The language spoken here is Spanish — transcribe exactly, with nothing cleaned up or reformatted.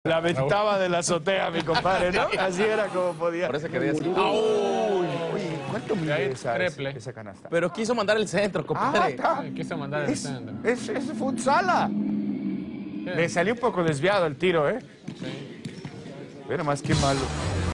La aventaba de la azotea, mi compadre, ¿no? Así era como podía. Por eso quería decir. Oye, ¿cuánto mide esa, triple. esa canasta? Pero quiso mandar el centro, Ah, compadre. está. Quiso mandar el Es, centro. es, es futsala. Le salió un poco desviado el tiro, ¿eh? Sí. Pero más que malo.